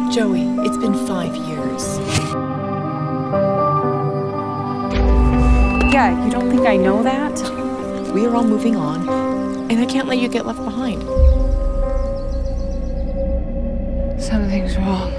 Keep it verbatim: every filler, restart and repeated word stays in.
Joey, it's been five years. Yeah, you don't think I know that? We are all moving on, and I can't let you get left behind. Something's wrong.